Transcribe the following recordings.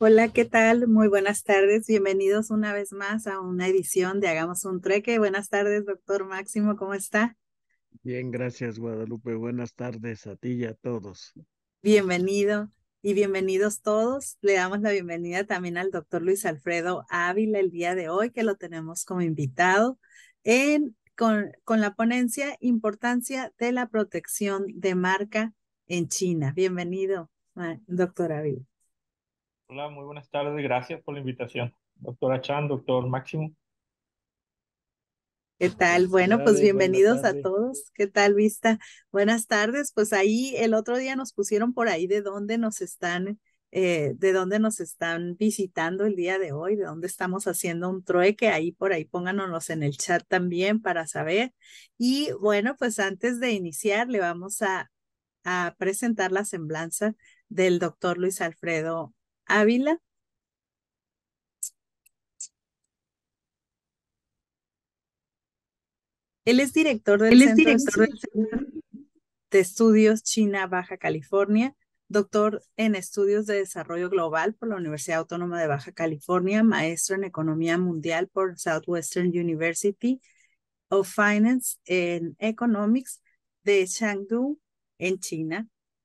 Hola, ¿qué tal? Muy buenas tardes. Bienvenidos una vez más a una edición de Hagamos un Trueque. Buenas tardes, doctor Máximo, ¿cómo está? Bien, gracias, Guadalupe. Buenas tardes a ti y a todos. Bienvenido y bienvenidos todos. Le damos la bienvenida también al doctor Luis Alfredo Ávila el día de hoy, que lo tenemos como invitado con la ponencia Importancia de la protección de marca en China. Bienvenido, doctor Ávila. Hola, muy buenas tardes. Gracias por la invitación. Doctora Chan, doctor Máximo. ¿Qué tal? Bueno, pues Felicidades, buena bienvenidos a tarde. todos. ¿Qué tal, Vista? Buenas tardes. Pues ahí el otro día nos pusieron por ahí de dónde nos están visitando el día de hoy, de dónde estamos haciendo un trueque. Ahí por ahí pónganos en el chat también para saber. Y bueno, pues antes de iniciar, le vamos a presentar la semblanza del doctor Luis Alfredo Ávila. Él es director del Él es Centro director del Centro. de Estudios China Baja California, doctor en Estudios de Desarrollo Global por la Universidad Autónoma de Baja California, maestro en Economía Mundial por Southwestern University of Finance and Economics de Chengdu, en China,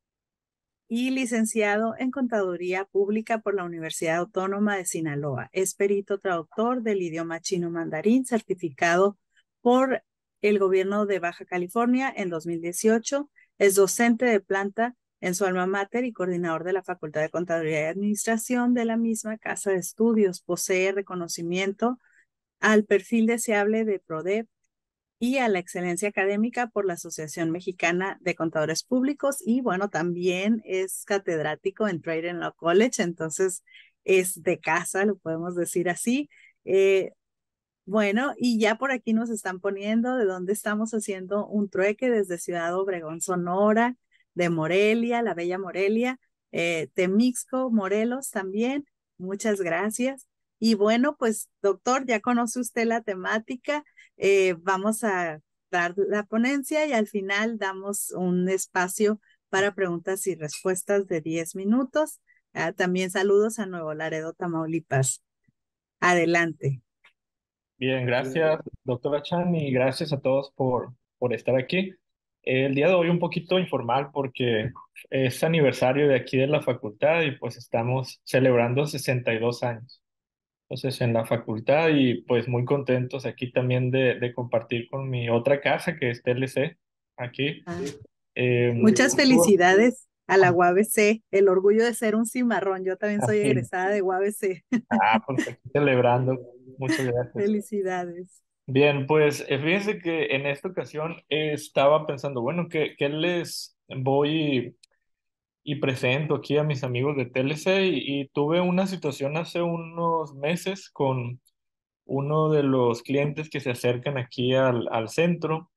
y licenciado en Contaduría Pública por la Universidad Autónoma de Sinaloa. Es perito traductor del idioma chino mandarín, certificado por el gobierno de Baja California en 2018. Es docente de planta en su alma mater y coordinador de la Facultad de Contaduría y Administración de la misma casa de estudios. Posee reconocimiento al perfil deseable de PRODEP y a la excelencia académica por la Asociación Mexicana de Contadores Públicos y bueno, también es catedrático en Trade and Law College, entonces es de casa, lo podemos decir así. Eh, bueno, y ya por aquí nos están poniendo de dónde estamos haciendo un trueque desde Ciudad Obregón, Sonora, de Morelia, la bella Morelia, Temixco, Morelos también. Muchas gracias. Y bueno, pues doctor, ya conoce usted la temática. Vamos a dar la ponencia y al final damos un espacio para preguntas y respuestas de 10 minutos. También saludos a Nuevo Laredo, Tamaulipas. Adelante. Bien, gracias, doctora Chan, y gracias a todos por estar aquí. El día de hoy un poquito informal porque es aniversario de aquí de la facultad y pues estamos celebrando 62 años. Entonces en la facultad y pues muy contentos aquí también de compartir con mi otra casa que es TLC aquí. Ah, Eh, muchas felicidades a la UABC, el orgullo de ser un cimarrón. Yo también soy así, egresada de UABC. pues aquí celebrando. Muchas gracias. Felicidades. Bien, pues fíjense que en esta ocasión estaba pensando, bueno, ¿qué les voy y presento aquí a mis amigos de TLC? Y tuve una situación hace unos meses con uno de los clientes que se acercan aquí al centro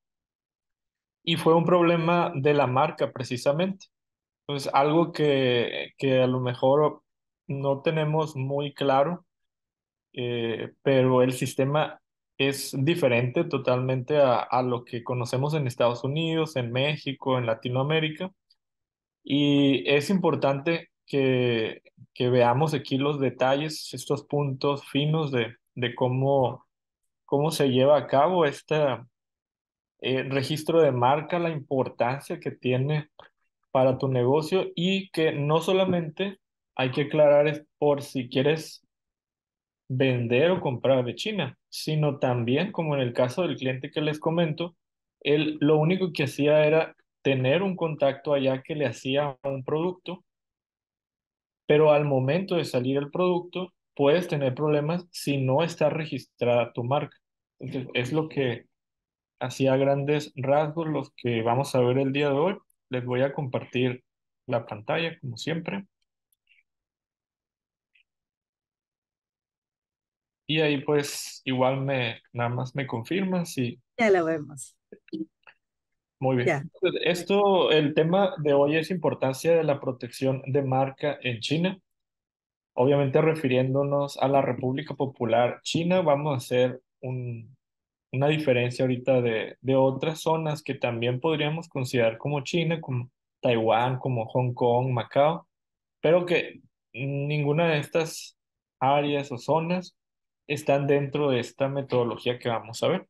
y fue un problema de la marca precisamente. Pues algo que a lo mejor no tenemos muy claro, pero el sistema es diferente totalmente a lo que conocemos en Estados Unidos, en México, en Latinoamérica. Y es importante que veamos aquí los detalles, estos puntos finos de cómo se lleva a cabo este registro de marca, la importancia que tiene para tu negocio y que no solamente hay que aclarar es por si quieres vender o comprar de China, sino también, como en el caso del cliente que les comento, él lo único que hacía era tener un contacto allá que le hacía un producto, pero al momento de salir el producto puedes tener problemas si no está registrada tu marca. Entonces, es lo que hacía grandes rasgos los que vamos a ver el día de hoy. Les voy a compartir la pantalla, como siempre. Y ahí pues igual nada más me confirman si. Ya lo vemos. Muy bien. Ya. Entonces, esto, el tema de hoy es importancia de la protección de marca en China. Obviamente refiriéndonos a la República Popular China, vamos a hacer una diferencia ahorita de otras zonas que también podríamos considerar como China, como Taiwán, como Hong Kong, Macao, pero que ninguna de estas áreas o zonas están dentro de esta metodología que vamos a ver.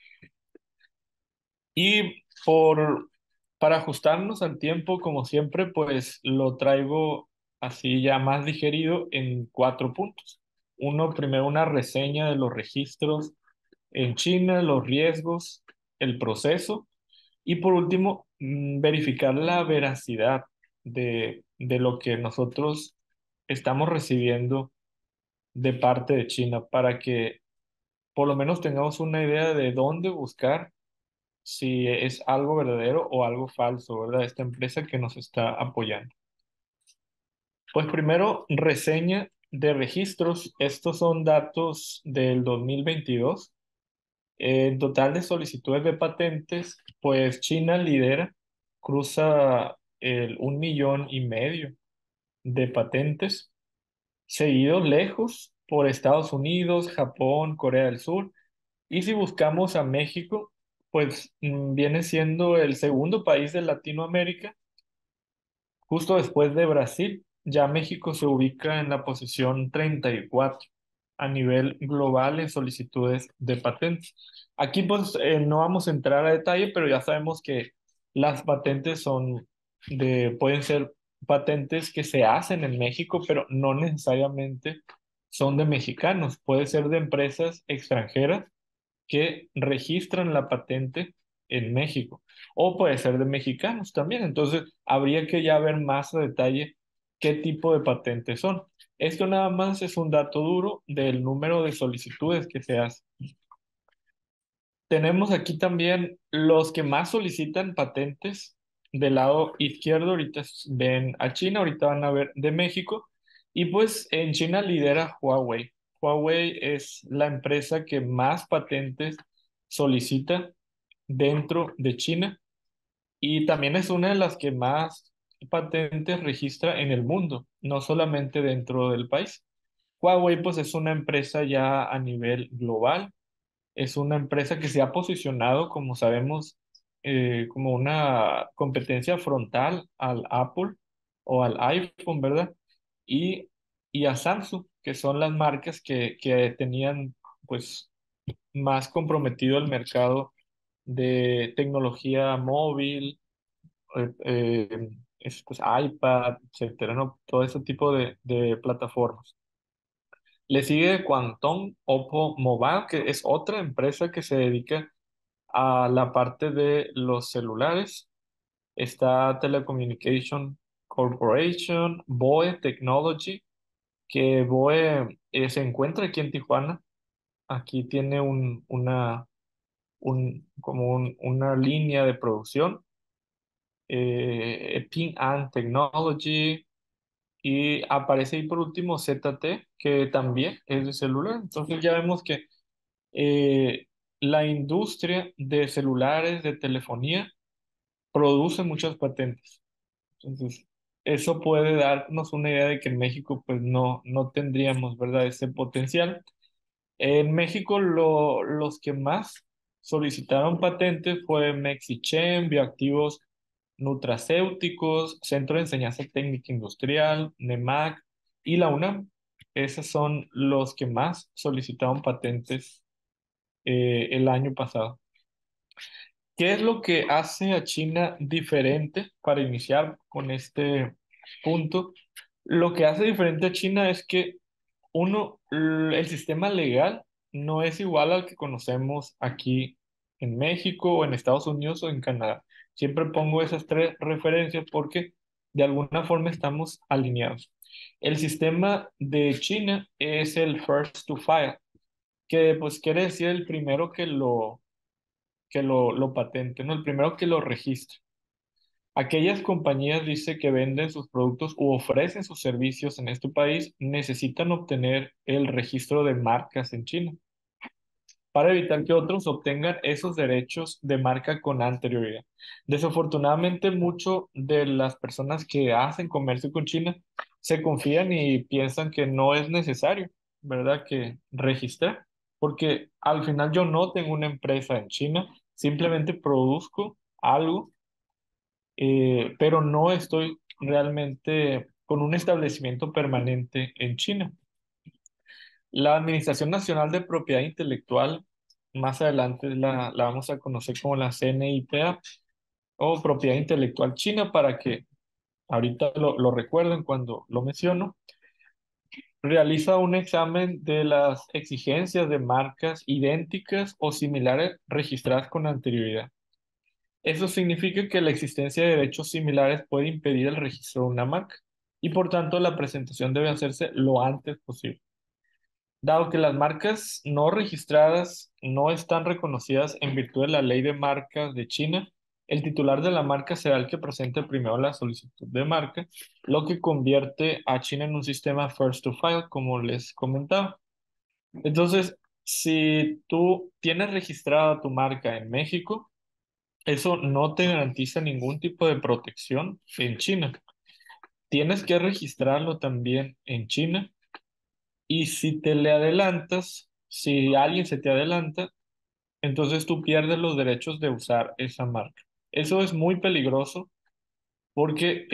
Y para ajustarnos al tiempo, como siempre, pues lo traigo así ya más digerido en 4 puntos. Uno, primero una reseña de los registros en China, los riesgos, el proceso y por último, verificar la veracidad de lo que nosotros estamos recibiendo de parte de China para que por lo menos tengamos una idea de dónde buscar si es algo verdadero o algo falso, ¿verdad? Esta empresa que nos está apoyando. Pues primero, reseña de registros. Estos son datos del 2022. En total de solicitudes de patentes, pues China lidera, cruza el 1,5 millones de patentes, seguido lejos por Estados Unidos, Japón, Corea del Sur. Y si buscamos a México, pues viene siendo el segundo país de Latinoamérica, justo después de Brasil. Ya México se ubica en la posición 34 a nivel global en solicitudes de patentes. Aquí pues no vamos a entrar a detalle, pero ya sabemos que las patentes pueden ser patentes que se hacen en México, pero no necesariamente son de mexicanos. Puede ser de empresas extranjeras que registran la patente en México. O puede ser de mexicanos también. Entonces, habría que ya ver más a detalle qué tipo de patentes son. Esto nada más es un dato duro del número de solicitudes que se hacen. Tenemos aquí también los que más solicitan patentes. Del lado izquierdo, ahorita ven a China, ahorita van a ver de México. Y pues en China lidera Huawei. Huawei es la empresa que más patentes solicita dentro de China y también es una de las que más patentes registra en el mundo, no solamente dentro del país. Huawei pues es una empresa ya a nivel global, es una empresa que se ha posicionado, como sabemos, como una competencia frontal al Apple o al iPhone, ¿verdad? Y, y a Samsung, que son las marcas que tenían pues más comprometido el mercado de tecnología móvil, pues, iPad, etcétera, ¿no? Todo ese tipo de plataformas. Le sigue Quantum Oppo Mobile, que es otra empresa que se dedica a la parte de los celulares. Está Telecommunication Corporation, BOE Technology, que BOE se encuentra aquí en Tijuana. Aquí tiene una línea de producción, Ping An Technology, y aparece ahí por último ZT, que también es de celular. Entonces ya vemos que eh, la industria de celulares, de telefonía, produce muchas patentes. Entonces, eso puede darnos una idea de que en México pues no tendríamos, ¿verdad?, ese potencial. En México los que más solicitaron patentes fue Mexichem, Bioactivos Nutracéuticos, Centro de Enseñanza Técnica Industrial, NEMAC y la UNAM. Esos son los que más solicitaron patentes el año pasado. ¿Qué es lo que hace a China diferente para iniciar con este punto? Lo que hace diferente a China es que el sistema legal no es igual al que conocemos aquí en México o en Estados Unidos o en Canadá. Siempre pongo esas tres referencias porque de alguna forma estamos alineados. El sistema de China es el first to file, que pues quiere decir el primero que lo patente, ¿no? El primero que lo registre. Aquellas compañías, dice, que venden sus productos u ofrecen sus servicios en este país, necesitan obtener el registro de marcas en China para evitar que otros obtengan esos derechos de marca con anterioridad. Desafortunadamente, mucho de las personas que hacen comercio con China se confían y piensan que no es necesario, ¿verdad?, que registrar, porque al final yo no tengo una empresa en China, simplemente produzco algo, pero no estoy realmente con un establecimiento permanente en China. La Administración Nacional de Propiedad Intelectual, más adelante la vamos a conocer como la CNIPA o Propiedad Intelectual China, para que ahorita lo recuerden cuando lo menciono. Realiza un examen de las exigencias de marcas idénticas o similares registradas con anterioridad. Eso significa que la existencia de derechos similares puede impedir el registro de una marca y por tanto la presentación debe hacerse lo antes posible. Dado que las marcas no registradas no están reconocidas en virtud de la ley de marcas de China, el titular de la marca será el que presente primero la solicitud de marca, lo que convierte a China en un sistema first to file, como les comentaba. Entonces, si tú tienes registrada tu marca en México, eso no te garantiza ningún tipo de protección en China. Tienes que registrarlo también en China y si te le adelantas, si alguien se te adelanta, entonces tú pierdes los derechos de usar esa marca. Eso es muy peligroso porque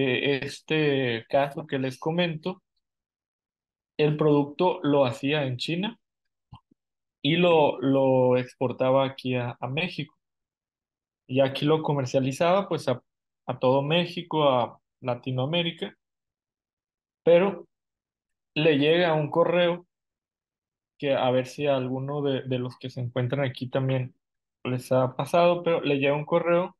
este caso que les comento, el producto lo hacía en China y lo exportaba aquí a México. Y aquí lo comercializaba pues a todo México, a Latinoamérica, pero le llega un correo que a ver si a alguno de los que se encuentran aquí también les ha pasado, pero le llega un correo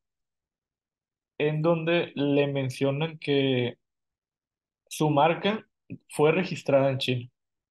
en donde le mencionan que su marca fue registrada en China.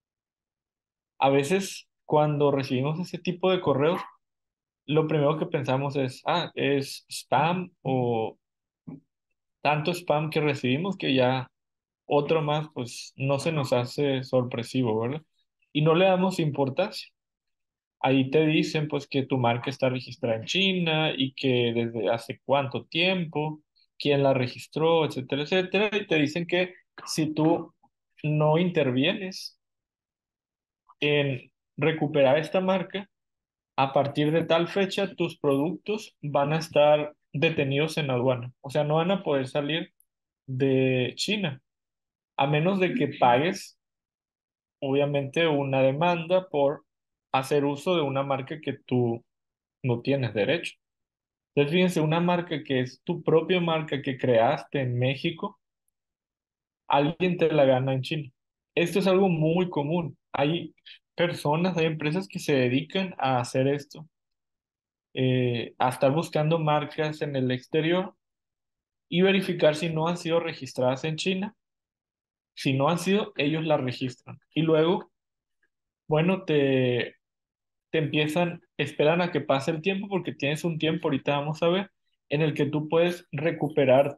A veces cuando recibimos ese tipo de correos, lo primero que pensamos es, es spam o tanto spam que recibimos que ya otro más, pues no se nos hace sorpresivo, ¿verdad? Y no le damos importancia. Ahí te dicen pues que tu marca está registrada en China y que desde hace cuánto tiempo, quién la registró, etcétera, etcétera. Y te dicen que si tú no intervienes en recuperar esta marca, a partir de tal fecha tus productos van a estar detenidos en aduana. O sea, no van a poder salir de China, a menos de que pagues, obviamente, una demanda por hacer uso de una marca que tú no tienes derecho. Entonces, fíjense, una marca que es tu propia marca que creaste en México, alguien te la gana en China. Esto es algo muy común. Hay personas, hay empresas que se dedican a hacer esto, a estar buscando marcas en el exterior y verificar si no han sido registradas en China. Si no han sido, ellos las registran. Y luego, bueno, te empiezan, esperan a que pase el tiempo porque tienes un tiempo, ahorita vamos a ver, en el que tú puedes recuperar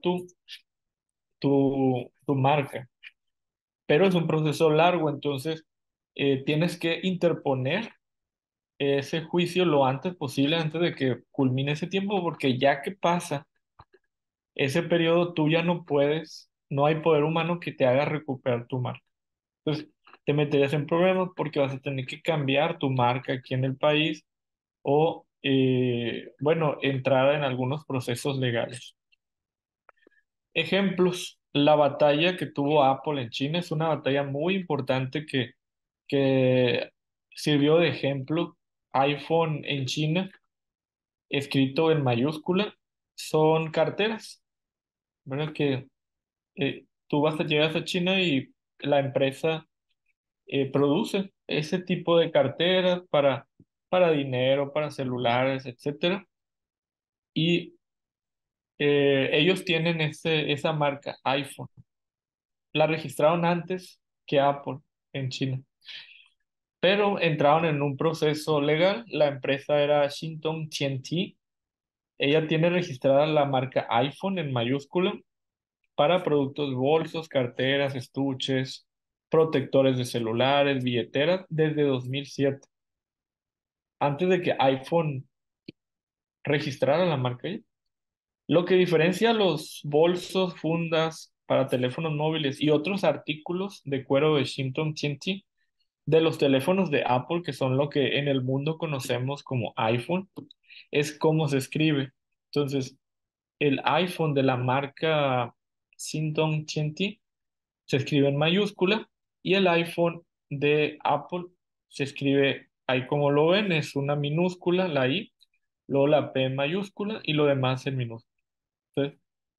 tu marca. Pero es un proceso largo, entonces tienes que interponer ese juicio lo antes posible, antes de que culmine ese tiempo, porque ya que pasa ese periodo, tú ya no puedes, no hay poder humano que te haga recuperar tu marca. Entonces, te meterías en problemas porque vas a tener que cambiar tu marca aquí en el país o, bueno, entrar en algunos procesos legales. Ejemplos, la batalla que tuvo Apple en China es una batalla muy importante que sirvió de ejemplo. iPhone en China, escrito en mayúscula, son carteras, ¿verdad? Que tú llegas a China y la empresa produce ese tipo de carteras para dinero, para celulares, etcétera. Y ellos tienen esa marca, iPhone. La registraron antes que Apple en China, pero entraron en un proceso legal. La empresa era Shinton TNT. Ella tiene registrada la marca iPhone en mayúscula para productos, bolsos, carteras, estuches, protectores de celulares, billeteras, desde 2007, antes de que iPhone registrara la marca ya. Lo que diferencia los bolsos, fundas para teléfonos móviles y otros artículos de cuero de Shinton TNT de los teléfonos de Apple, que son lo que en el mundo conocemos como iPhone, es cómo se escribe. Entonces, el iPhone de la marca Shinton TNT se escribe en mayúscula y el iPhone de Apple se escribe ahí como lo ven, es una minúscula, la I, luego la P en mayúscula y lo demás en minúscula. Entonces,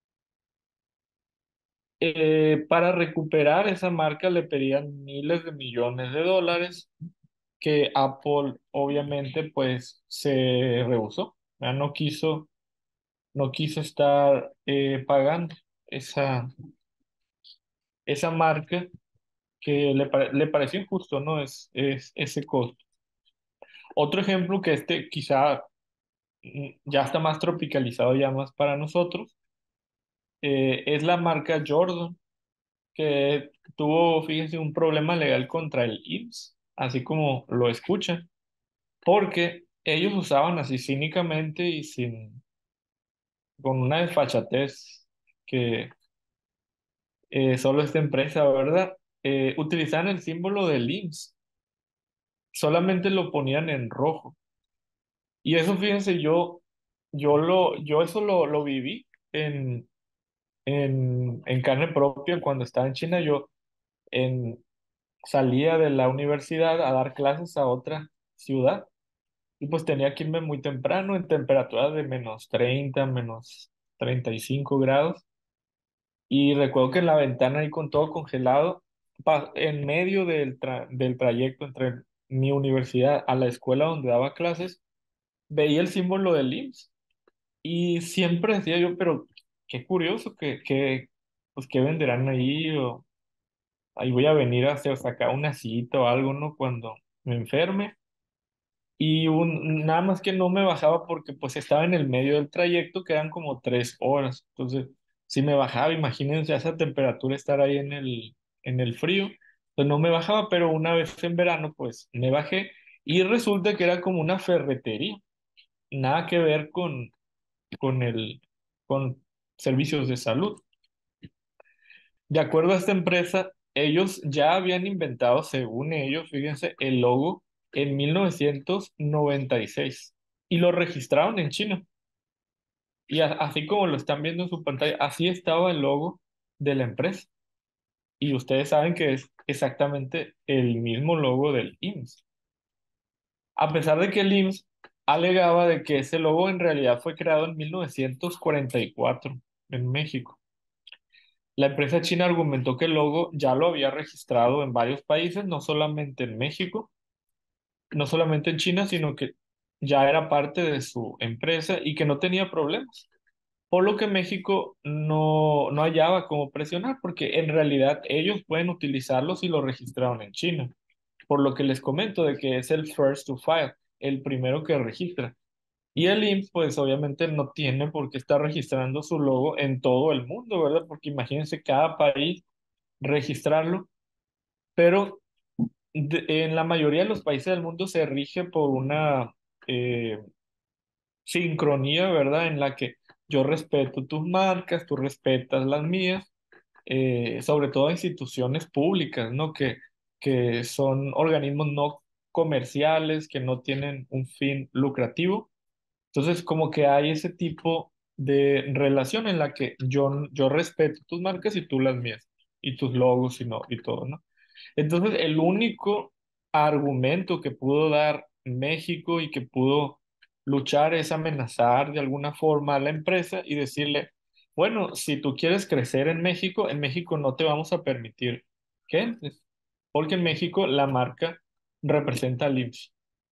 para recuperar esa marca le pedían miles de millones de dólares que Apple obviamente pues se rehusó, ya no quiso estar pagando esa, esa marca que le pareció injusto, ¿no? Es ese costo. Otro ejemplo que quizá ya está más tropicalizado ya más para nosotros, es la marca Jordan, que tuvo, fíjense, un problema legal contra el IMSS, así como lo escuchan, porque ellos usaban así cínicamente y con una desfachatez que solo esta empresa, ¿verdad? Utilizaban el símbolo del IMSS, solamente lo ponían en rojo. Y eso, fíjense, yo eso lo viví en carne propia cuando estaba en China. En, Salía de la universidad a dar clases a otra ciudad y pues tenía que irme muy temprano en temperaturas de -30, -35 grados. Y recuerdo que en la ventana ahí con todo congelado, en medio del trayecto entre mi universidad a la escuela donde daba clases, veía el símbolo del IMSS y siempre decía yo, pero qué curioso pues, ¿qué venderán ahí? O ahí voy a venir a hacer, sacar una cita o algo, ¿no? Cuando me enferme. Y nada más que no me bajaba porque pues estaba en el medio del trayecto, que eran como 3 horas. Entonces, si me bajaba, imagínense a esa temperatura estar ahí en el frío. Pues no me bajaba, pero una vez en verano, pues me bajé y resulta que era como una ferretería. Nada que ver con con servicios de salud. De acuerdo a esta empresa, ellos ya habían inventado, según ellos, fíjense, el logo en 1996 y lo registraron en China. Y así como lo están viendo en su pantalla, así estaba el logo de la empresa. Y ustedes saben que es exactamente el mismo logo del IMSS. A pesar de que el IMSS alegaba de que ese logo en realidad fue creado en 1944 en México. La empresa china argumentó que el logo ya lo había registrado en varios países, no solamente en México, no solamente en China, sino que ya era parte de su empresa y que no tenía problemas. Por lo que México no hallaba cómo presionar, porque en realidad ellos pueden utilizarlo si lo registraron en China. Por lo que les comento de que es el first to file, el primero que registra. Y el IMSS, pues obviamente no tiene por qué estar registrando su logo en todo el mundo, ¿verdad? Porque imagínense cada país registrarlo, pero en la mayoría de los países del mundo se rige por una eh, sincronía, ¿verdad? En la que yo respeto tus marcas, tú respetas las mías, sobre todo instituciones públicas, ¿no? Que son organismos no comerciales, que no tienen un fin lucrativo. Entonces, como que hay ese tipo de relación en la que yo respeto tus marcas y tú las mías, y tus logos y, no, y todo, ¿no? Entonces, el único argumento que pudo dar México y que pudo luchar es amenazar de alguna forma a la empresa y decirle, bueno, si tú quieres crecer en México no te vamos a permitir que entres, porque en México la marca representa al IMSS.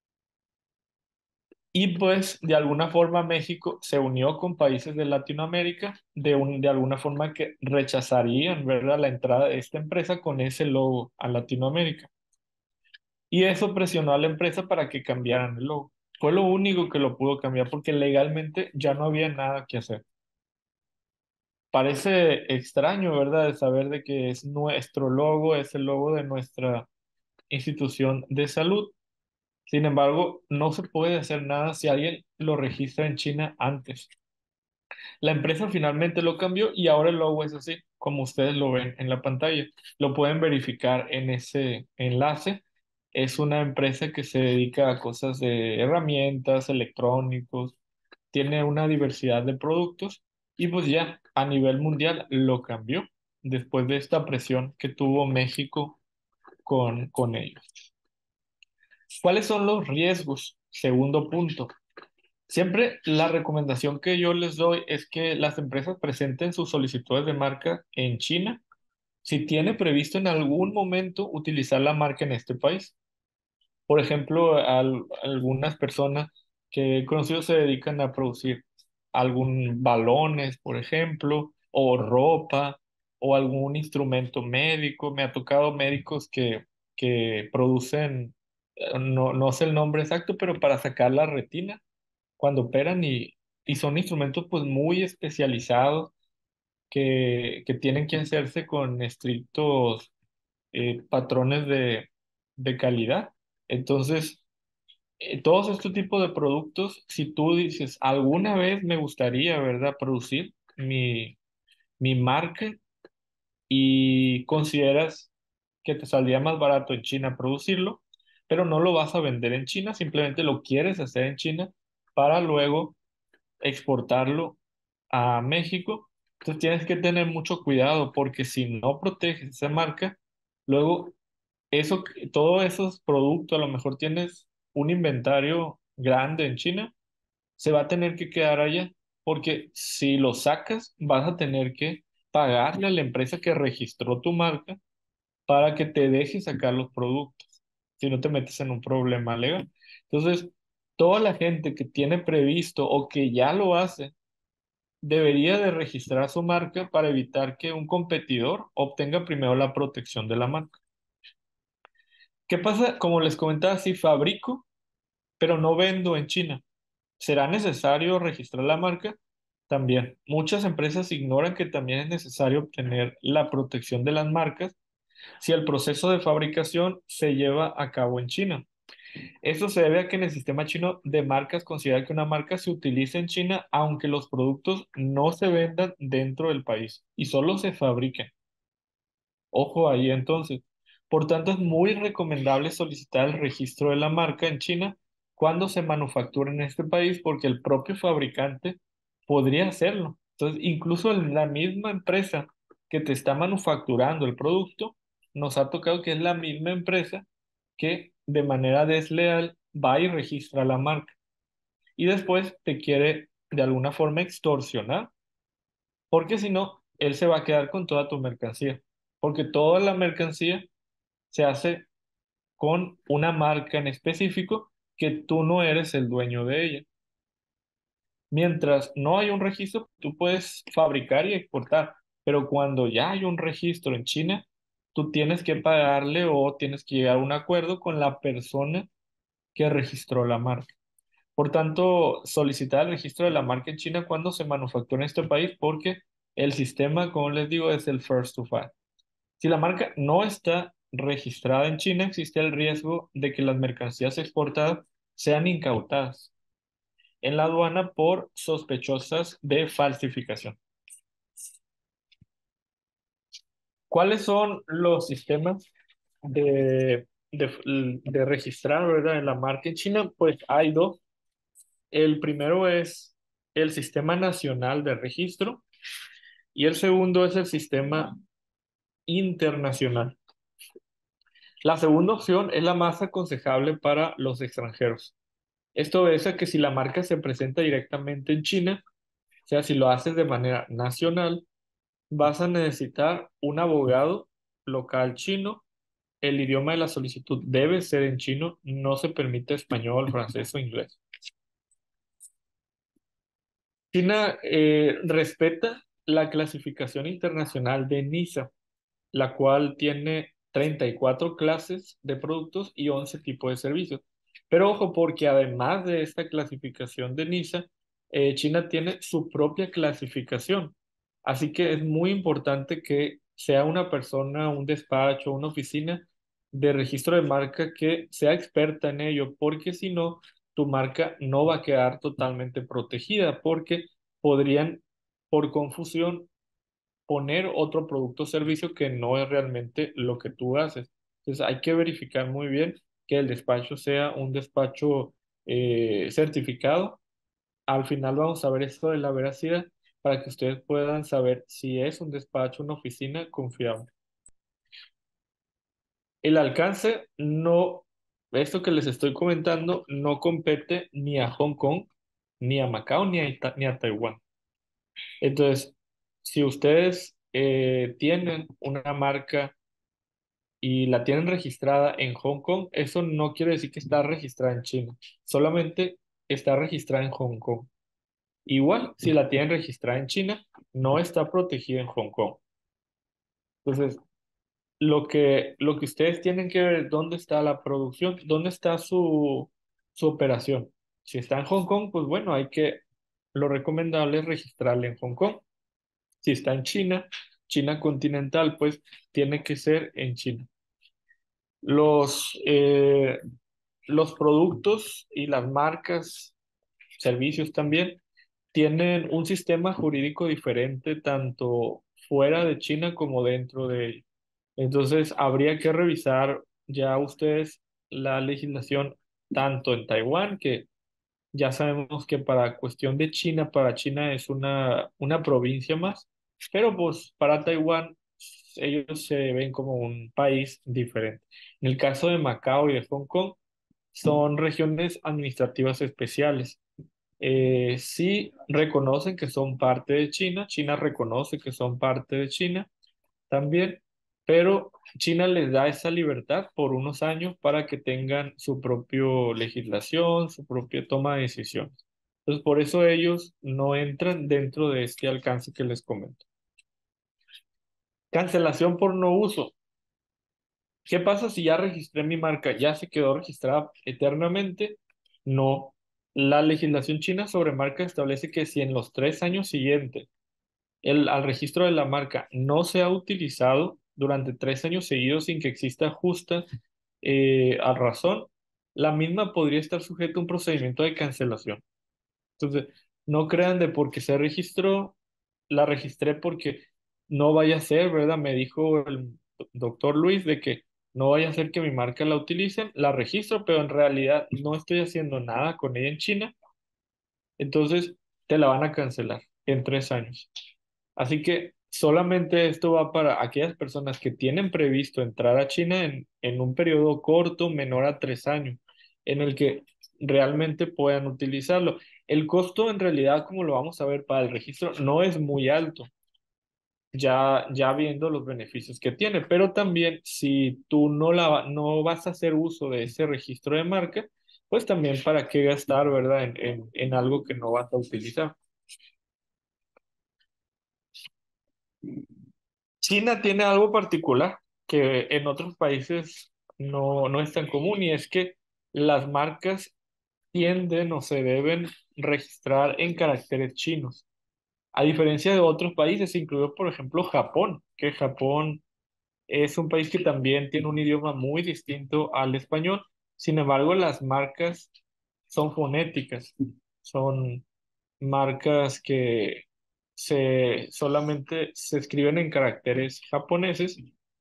Y pues de alguna forma México se unió con países de Latinoamérica de alguna forma que rechazarían, ¿verdad?, la entrada de esta empresa con ese logo a Latinoamérica. Y eso presionó a la empresa para que cambiaran el logo. Fue lo único que lo pudo cambiar porque legalmente ya no había nada que hacer. Parece extraño, ¿verdad?, de saber de que es nuestro logo, es el logo de nuestra institución de salud. Sin embargo, no se puede hacer nada si alguien lo registra en China antes. La empresa finalmente lo cambió y ahora el logo es así, como ustedes lo ven en la pantalla. Lo pueden verificar en ese enlace. Es una empresa que se dedica a cosas de herramientas, electrónicos, tiene una diversidad de productos y pues ya a nivel mundial lo cambió. después de esta presión que tuvo México con ellos. ¿Cuáles son los riesgos? Segundo punto. Siempre la recomendación que yo les doy es que las empresas presenten sus solicitudes de marca en China si tiene previsto en algún momento utilizar la marca en este país. Por ejemplo, algunas personas que he conocido se dedican a producir algún balones, por ejemplo, o ropa, o algún instrumento médico. Me ha tocado médicos que producen, no sé el nombre exacto, pero para sacar la retina cuando operan y son instrumentos pues muy especializados que tienen que hacerse con estrictos patrones de calidad. Entonces, todos estos tipos de productos, si tú dices, alguna vez me gustaría, ¿verdad?, producir mi marca y consideras que te saldría más barato en China producirlo, pero no lo vas a vender en China, simplemente lo quieres hacer en China para luego exportarlo a México. Entonces tienes que tener mucho cuidado porque si no proteges esa marca, luego todos esos productos, a lo mejor tienes un inventario grande en China, se va a tener que quedar allá, porque si lo sacas, vas a tener que pagarle a la empresa que registró tu marca para que te deje sacar los productos, si no te metes en un problema legal. Entonces, toda la gente que tiene previsto o que ya lo hace, debería de registrar su marca para evitar que un competidor obtenga primero la protección de la marca. ¿Qué pasa? Como les comentaba, si fabrico, pero no vendo en China, ¿será necesario registrar la marca? También, muchas empresas ignoran que también es necesario obtener la protección de las marcas si el proceso de fabricación se lleva a cabo en China. Esto se debe a que en el sistema chino de marcas considera que una marca se utiliza en China aunque los productos no se vendan dentro del país y solo se fabriquen. Ojo ahí entonces. Por tanto, es muy recomendable solicitar el registro de la marca en China cuando se manufactura en este país porque el propio fabricante podría hacerlo. Entonces, incluso la misma empresa que te está manufacturando el producto, nos ha tocado que es la misma empresa que de manera desleal va y registra la marca y después te quiere de alguna forma extorsionar porque si no, él se va a quedar con toda tu mercancía, porque toda la mercancía se hace con una marca en específico que tú no eres el dueño de ella. Mientras no hay un registro, tú puedes fabricar y exportar, pero cuando ya hay un registro en China, tú tienes que pagarle o tienes que llegar a un acuerdo con la persona que registró la marca. Por tanto, solicitar el registro de la marca en China cuando se manufactura en este país, porque el sistema, como les digo, es el first to file. Si la marca no está registrada en China, existe el riesgo de que las mercancías exportadas sean incautadas en la aduana por sospechosas de falsificación. ¿Cuáles son los sistemas de registrar, ¿verdad?, la marca en China? Pues hay dos. El primero es el Sistema Nacional de Registro y el segundo es el Sistema Internacional. La segunda opción es la más aconsejable para los extranjeros. Esto es a que si la marca se presenta directamente en China, o sea, si lo haces de manera nacional, vas a necesitar un abogado local chino. El idioma de la solicitud debe ser en chino, no se permite español, francés o inglés. China respeta la clasificación internacional de NISA, la cual tiene 34 clases de productos y 11 tipos de servicios. Pero ojo, porque además de esta clasificación de NISA, China tiene su propia clasificación. Así que es muy importante que sea una persona, un despacho, una oficina de registro de marca que sea experta en ello, porque si no, tu marca no va a quedar totalmente protegida, porque podrían, por confusión, poner otro producto o servicio que no es realmente lo que tú haces. Entonces hay que verificar muy bien que el despacho sea un despacho certificado. Al final vamos a ver esto de la veracidad para que ustedes puedan saber si es un despacho, una oficina confiable. El alcance no, esto que les estoy comentando, no compete ni a Hong Kong, ni a Macao, ni a Taiwán. Entonces, si ustedes tienen una marca y la tienen registrada en Hong Kong, eso no quiere decir que está registrada en China, solamente está registrada en Hong Kong. Igual, si la tienen registrada en China, no está protegida en Hong Kong. Entonces, lo que ustedes tienen que ver es dónde está la producción, dónde está su operación. Si está en Hong Kong, pues bueno, lo recomendable es registrarla en Hong Kong. Si está en China, China continental, pues tiene que ser en China. Los, eh, los productos y las marcas, servicios también, tienen un sistema jurídico diferente tanto fuera de China como dentro de ella. Entonces, habría que revisar ya ustedes la legislación tanto en Taiwán, que ya sabemos que para cuestión de China, para China es una provincia más, pero pues para Taiwán ellos se ven como un país diferente. En el caso de Macao y de Hong Kong, son regiones administrativas especiales. Sí reconocen que son parte de China, China reconoce que son parte de China también, pero China les da esa libertad por unos años para que tengan su propia legislación, su propia toma de decisiones. Entonces, por eso ellos no entran dentro de este alcance que les comento. Cancelación por no uso. ¿Qué pasa si ya registré mi marca? ¿Ya se quedó registrada eternamente? No. La legislación china sobre marca establece que si en los 3 años siguientes al registro de la marca no se ha utilizado durante 3 años seguidos sin que exista justa a razón, la misma podría estar sujeta a un procedimiento de cancelación. Entonces, no crean de porque se registró, la registré porque no vaya a ser, ¿verdad? Me dijo el doctor Luis de que no vaya a ser que mi marca la utilicen, la registro, pero en realidad no estoy haciendo nada con ella en China, entonces te la van a cancelar en 3 años. Así que solamente esto va para aquellas personas que tienen previsto entrar a China en un periodo corto, menor a 3 años, en el que realmente puedan utilizarlo. El costo en realidad, como lo vamos a ver para el registro, no es muy alto, ya viendo los beneficios que tiene, pero también si tú no vas a hacer uso de ese registro de marca, pues también para qué gastar, ¿verdad? En algo que no vas a utilizar. China tiene algo particular que en otros países no es tan común y es que las marcas tienden o se deben registrar en caracteres chinos. A diferencia de otros países, incluido por ejemplo Japón, que Japón es un país que también tiene un idioma muy distinto al español. Sin embargo, las marcas son fonéticas, son marcas que solamente se escriben en caracteres japoneses,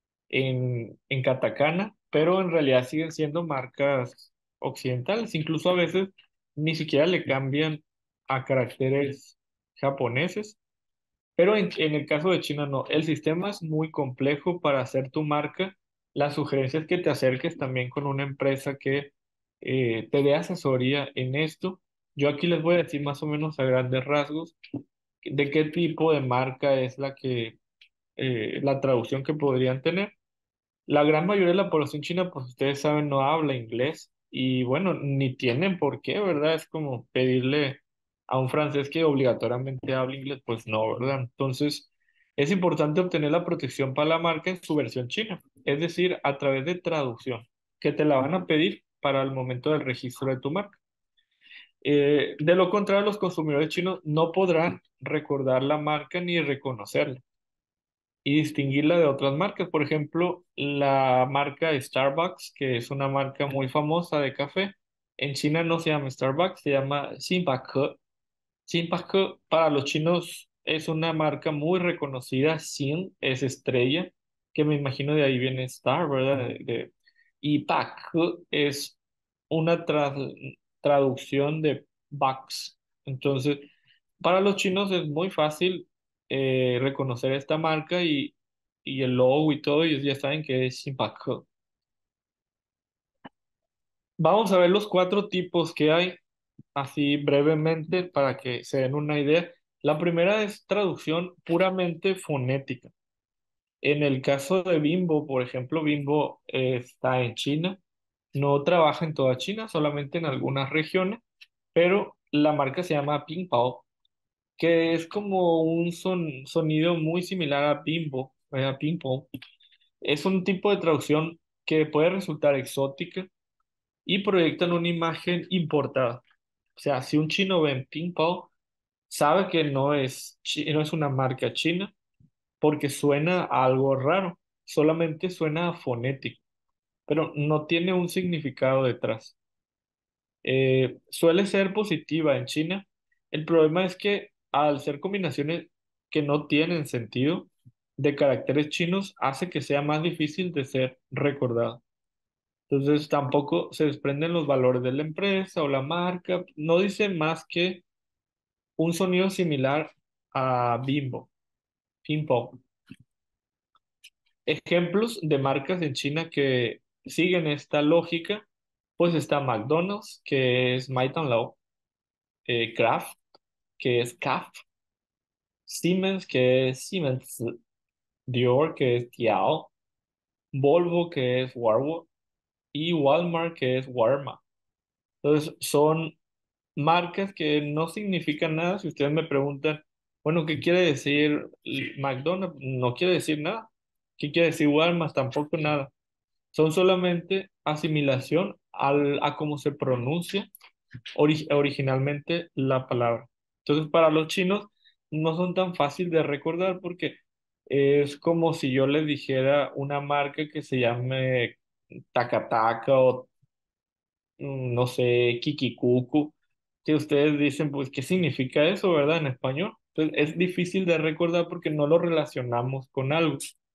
en katakana, pero en realidad siguen siendo marcas occidentales. Incluso a veces ni siquiera le cambian a caracteres japoneses. Pero en el caso de China no, el sistema es muy complejo para hacer tu marca. La sugerencia es que te acerques también con una empresa que te dé asesoría en esto. Yo aquí les voy a decir más o menos a grandes rasgos de qué tipo de marca es la traducción que podrían tener. La gran mayoría de la población china, pues ustedes saben, no habla inglés y bueno, ni tienen por qué, ¿verdad? Es como pedirle a un francés que obligatoriamente hable inglés, pues no, ¿verdad? Entonces, es importante obtener la protección para la marca en su versión china, es decir, a través de traducción, que te la van a pedir para el momento del registro de tu marca. De lo contrario, los consumidores chinos no podrán recordar la marca ni reconocerla y distinguirla de otras marcas. Por ejemplo, la marca Starbucks, que es una marca muy famosa de café. En China no se llama Starbucks, se llama Xinbake. Xinbake para los chinos es una marca muy reconocida. Xin es estrella, que me imagino de ahí viene Star, ¿verdad? Y Pak es una traducción de Bucks. Entonces, Para los chinos es muy fácil reconocer esta marca y el logo y todo, ellos ya saben que es Xinpaco. Vamos a ver los cuatro tipos que hay, así brevemente, para que se den una idea. La primera es traducción puramente fonética. En el caso de Bimbo, por ejemplo, Bimbo está en China, no trabaja en toda China, solamente en algunas regiones, pero la marca se llama Pingpao, que es como un sonido muy similar a Bimbo, a Pingpong. Es un tipo de traducción que puede resultar exótica y proyectan una imagen importada. O sea, si un chino ve en Pingpong, sabe que no es una marca china porque suena a algo raro, solamente suena fonético, pero no tiene un significado detrás. Suele ser positiva en China. El problema es que al ser combinaciones que no tienen sentido de caracteres chinos, hace que sea más difícil de ser recordado. Entonces tampoco se desprenden los valores de la empresa o la marca. No dice más que un sonido similar a Bimbo, Pimpo. Ejemplos de marcas en China que siguen esta lógica, pues está McDonald's, que es Might and Low, Kraft, que es CAF, Siemens, que es Siemens, Dior, que es Dior, Volvo, que es Warwo, y Walmart, que es Walmart. Entonces, son marcas que no significan nada. Si ustedes me preguntan, bueno, ¿qué quiere decir McDonald's? No quiere decir nada. ¿Qué quiere decir Walmart? Tampoco nada. Son solamente asimilación a cómo se pronuncia originalmente la palabra. Entonces, para los chinos no son tan fácil de recordar porque es como si yo les dijera una marca que se llame Takataka o no sé, Kikikuku, que ustedes dicen, pues, ¿qué significa eso, verdad? En español. Entonces, es difícil de recordar porque no lo relacionamos con algo.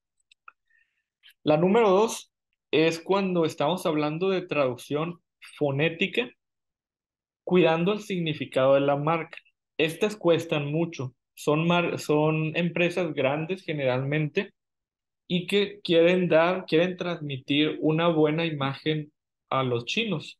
La número dos es cuando estamos hablando de traducción fonética cuidando el significado de la marca. Estas cuestan mucho. Son empresas grandes generalmente y que quieren transmitir una buena imagen a los chinos.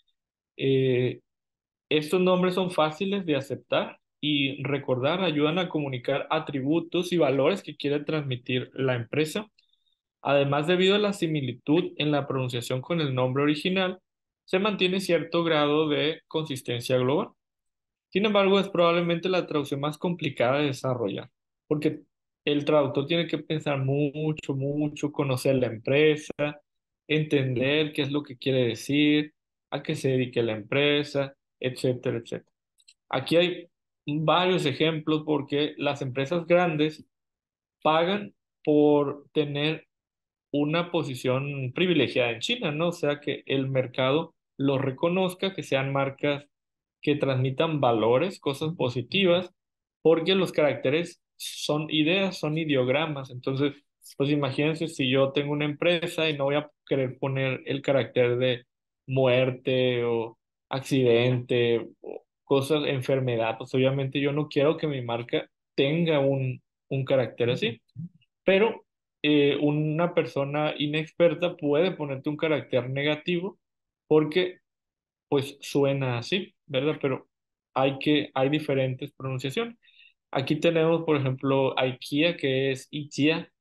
Eh, Estos nombres son fáciles de aceptar y recordar, ayudan a comunicar atributos y valores que quiere transmitir la empresa. Además, debido a la similitud en la pronunciación con el nombre original, se mantiene cierto grado de consistencia global. Sin embargo, es probablemente la traducción más complicada de desarrollar, porque el traductor tiene que pensar mucho, mucho, conocer la empresa, entender qué es lo que quiere decir, a qué se dedique la empresa, etcétera, etcétera. Aquí hay varios ejemplos porque las empresas grandes pagan por tener una posición privilegiada en China, ¿no? O sea, que el mercado lo reconozca, que sean marcas que transmitan valores, cosas positivas, porque los caracteres son ideas, son ideogramas. Entonces, pues imagínense si yo tengo una empresa y no voy a querer poner el carácter de muerte o accidente o cosas, enfermedad, pues obviamente yo no quiero que mi marca tenga un carácter así. Pero una persona inexperta puede ponerte un carácter negativo porque pues suena así, ¿verdad? Pero hay diferentes pronunciaciones. Aquí tenemos, por ejemplo, IKEA, que es IKEA,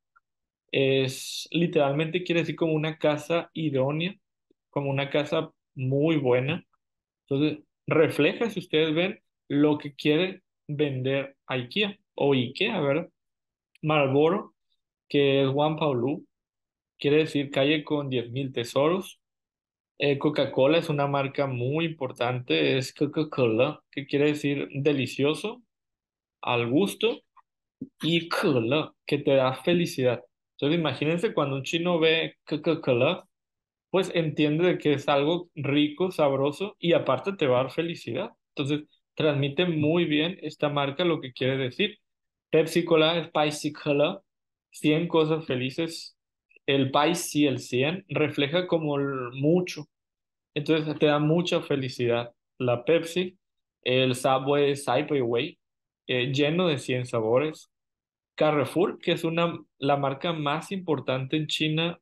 es literalmente quiere decir como una casa idónea, como una casa muy buena. Entonces, refleja, si ustedes ven, lo que quiere vender IKEA o IKEA, ¿verdad? Marlboro, que es Juan Paulú, quiere decir calle con 10.000 tesoros. Coca-Cola es una marca muy importante, es Coca-Cola, que quiere decir delicioso, al gusto, y cola, que te da felicidad. Entonces imagínense cuando un chino ve Coca-Cola, pues entiende de que es algo rico, sabroso, y aparte te va a dar felicidad. Entonces transmite muy bien esta marca lo que quiere decir. Pepsi-Cola, Spicy Cola, 100 cosas felices. El Pais y el 100 refleja como mucho. Entonces te da mucha felicidad. La Pepsi, el Subway, Subway, lleno de 100 sabores. Carrefour, que es la marca más importante en China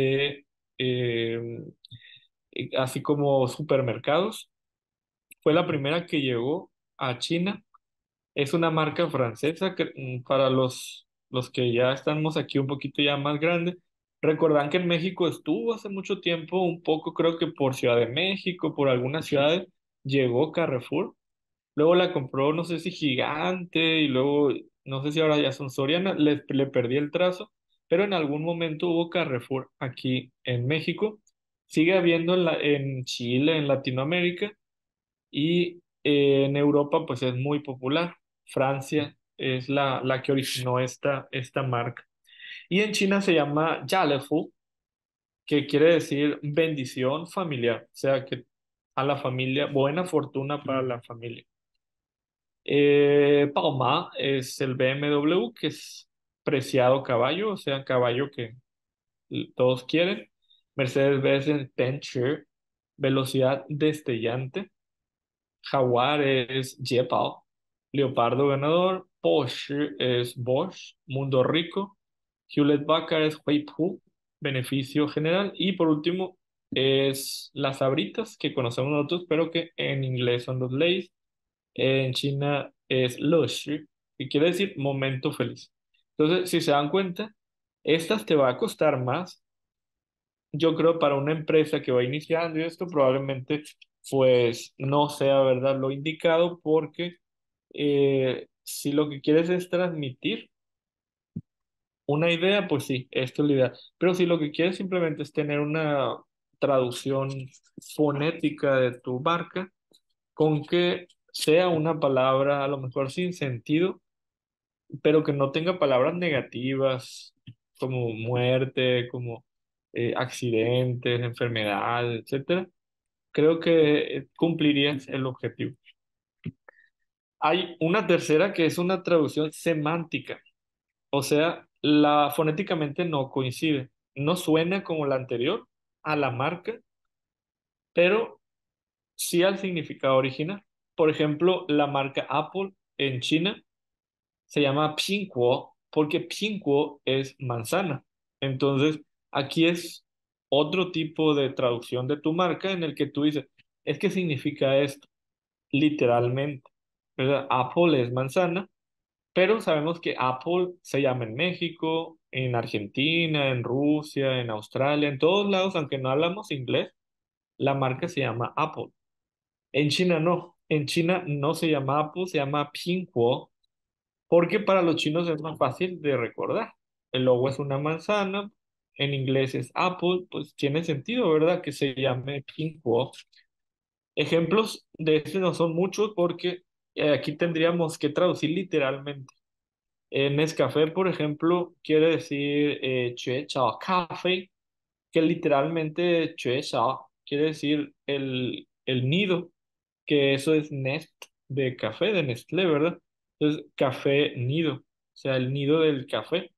eh, así como supermercados, fue la primera que llegó a China. Es una marca francesa que para los que ya estamos aquí un poquito ya más grandes, recordan que en México estuvo hace mucho tiempo, un poco creo que por Ciudad de México, por algunas ciudades, llegó Carrefour. Luego la compró, no sé si Gigante, y luego, no sé si ahora ya son Soriana, le perdí el trazo, pero en algún momento hubo Carrefour aquí en México. Sigue habiendo en Chile, en Latinoamérica, y en Europa pues es muy popular. Francia es la que originó esta marca. Y en China se llama Yalefu, que quiere decir bendición familiar, o sea que a la familia, buena fortuna para la familia. Palma es el BMW, que es preciado caballo, o sea, caballo que todos quieren. Mercedes-Benz Bencher, velocidad destellante. Jaguar es Jeepal. Leopardo ganador. Porsche es Bosch, Mundo Rico. Hewlett Packard es Huipu, beneficio general. Y por último es las Sabritas, que conocemos nosotros, pero que en inglés son los Lay's. En China es Luxury, que quiere decir momento feliz. Entonces, si se dan cuenta, estas te va a costar más. Yo creo para una empresa que va iniciando y esto probablemente pues no sea verdad lo indicado porque si lo que quieres es transmitir una idea, pues sí, esto es la idea. Pero si lo que quieres simplemente es tener una traducción fonética de tu marca, con que sea una palabra a lo mejor sin sentido, pero que no tenga palabras negativas como muerte, como accidentes, enfermedades, etcétera, creo que cumplirías el objetivo. Hay una tercera que es una traducción semántica, o sea, fonéticamente no coincide, no suena como la anterior a la marca, pero sí al significado original. Por ejemplo, la marca Apple en China se llama Pingguo porque Pingguo es manzana. Entonces, aquí es otro tipo de traducción de tu marca en el que tú dices, es que significa esto, literalmente. ¿Verdad? Apple es manzana, pero sabemos que Apple se llama en México, en Argentina, en Rusia, en Australia, en todos lados, aunque no hablamos inglés, la marca se llama Apple. En China no. En China no se llama Apple, se llama Pingguo porque para los chinos es más fácil de recordar. El logo es una manzana, en inglés es Apple, pues tiene sentido, ¿verdad? Que se llame Pingguo. Ejemplos de este no son muchos porque aquí tendríamos que traducir literalmente. En Nescafé, por ejemplo, quiere decir Chue Chao Café, que literalmente Chue Chao quiere decir el nido, que eso es nest de café, de Nestlé, ¿verdad? Entonces, café nido, o sea, el nido del café.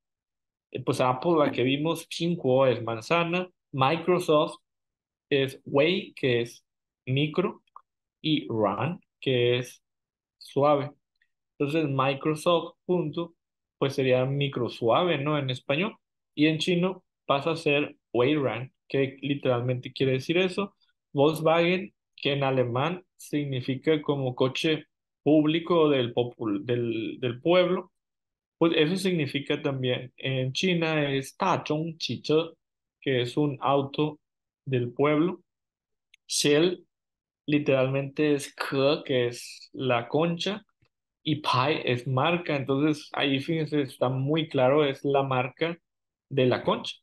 Pues Apple, la que vimos, Pinkwo es manzana, Microsoft es Whey, que es micro, y Run, que es suave. Entonces, Microsoft punto, pues sería micro suave, ¿no? En español. Y en chino pasa a ser Weyran, que literalmente quiere decir eso. Volkswagen, que en alemán significa como coche público del pueblo, pues eso significa también en China es Tachong Chiche, que es un auto del pueblo. Shell literalmente es Ke, que es la concha y Pai es marca, entonces ahí fíjense, está muy claro, es la marca de la concha.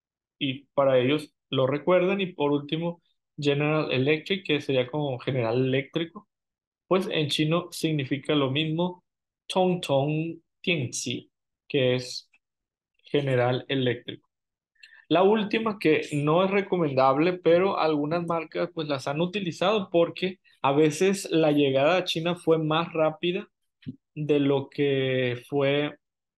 Y para ellos lo recuerdan. Y por último, General Electric, que sería como General Eléctrico, pues en chino significa lo mismo, Tong Tong Tianqi, que es General Eléctrico. La última que no es recomendable, pero algunas marcas pues las han utilizado porque a veces la llegada a China fue más rápida de lo que fue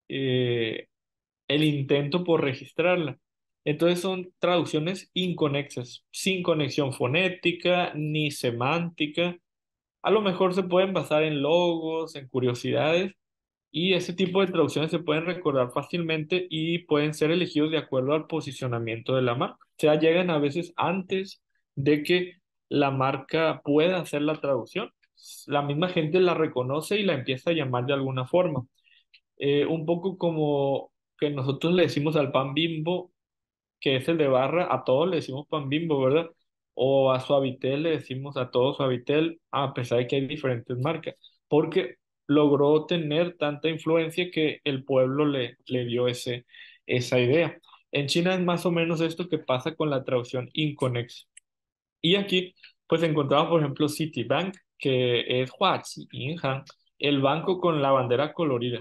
eh, el intento por registrarla. Entonces son traducciones inconexas, sin conexión fonética ni semántica. a lo mejor se pueden basar en logos, en curiosidades, y ese tipo de traducciones se pueden recordar fácilmente y pueden ser elegidos de acuerdo al posicionamiento de la marca. O sea, llegan a veces antes de que la marca pueda hacer la traducción. La misma gente la reconoce y la empieza a llamar de alguna forma. Un poco como que nosotros le decimos al pan Bimbo, que es el de barra, a todos le decimos pan Bimbo, ¿verdad? O a Suavitel le decimos a todos Suavitel, a pesar de que hay diferentes marcas, porque logró tener tanta influencia que el pueblo le dio esa idea. En China es más o menos esto que pasa con la traducción inconexa. Y aquí, pues encontramos, por ejemplo, Citibank, que es Huachi Inhan, el banco con la bandera colorida.